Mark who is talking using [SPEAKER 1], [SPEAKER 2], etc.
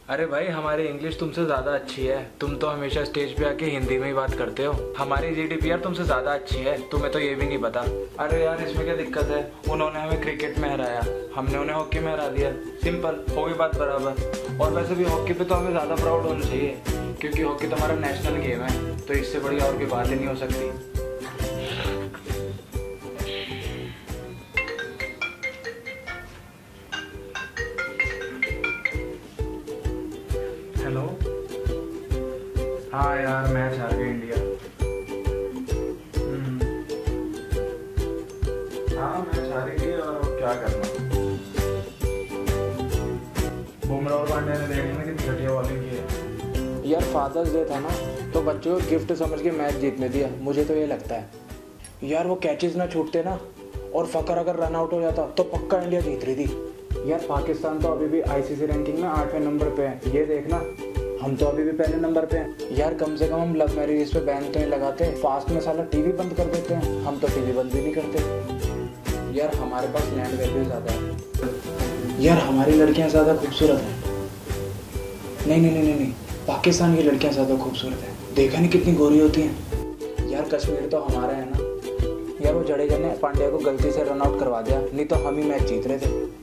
[SPEAKER 1] अरे भाई, हमारी इंग्लिश तुमसे ज्यादा अच्छी है। तुम तो हमेशा स्टेज पे आके हिंदी में ही बात करते हो। हमारी जीडीपी तुमसे ज्यादा अच्छी है, तुम्हें तो ये भी नहीं पता। अरे यार, इसमें क्या दिक्कत है? उन्होंने हमें क्रिकेट में हराया, हमने उन्हें हॉकी में हरा दिया। सिंपल, हो गई बात बराबर। और वैसे भी हॉकी पे तो हमें ज्यादा प्राउड होना चाहिए, क्योंकि हॉकी तो हमारा नेशनल गेम है। तो इससे बढ़िया और कोई बात ही नहीं हो सकती। हेलो। हाँ यार, मैच हार गई इंडिया। हाँ, मैच हारी गई और अब क्या करना। बुमराह और पांड्या ने देखने में कितनी घटिया बॉलिंग की है।
[SPEAKER 2] यार फादर्स डे था ना, तो बच्चों को गिफ्ट समझ के मैच जीतने दिया, मुझे तो ये लगता है। यार वो कैचेस ना छूटते ना, और फकर अगर रन आउट हो जाता तो पक्का इंडिया जीत रही थी। यार पाकिस्तान तो अभी भी आईसीसी रैंकिंग में 8वें नंबर पे है, ये देखना। हम तो अभी भी पहले नंबर पे हैं। यार कम से कम हम लव मैरिज पे बैन तो नहीं लगाते, फास्ट में साला टीवी बंद कर देते हैं। हम तो टीवी बंद भी नहीं करते। यार हमारे पास लैंड वैल्यू ज़्यादा है। यार हमारी लड़कियां ज़्यादा खूबसूरत हैं। नहीं नहीं नहीं नहीं, पाकिस्तान की लड़कियां ज़्यादा खूबसूरत हैं। देखा नहीं कितनी गोरी होती हैं। यार कश्मीर तो हमारा है ना। यार वो जडेजा ने पांड्या को गलती से रन आउट करवा दिया, नहीं तो हम ही मैच जीत रहे थे।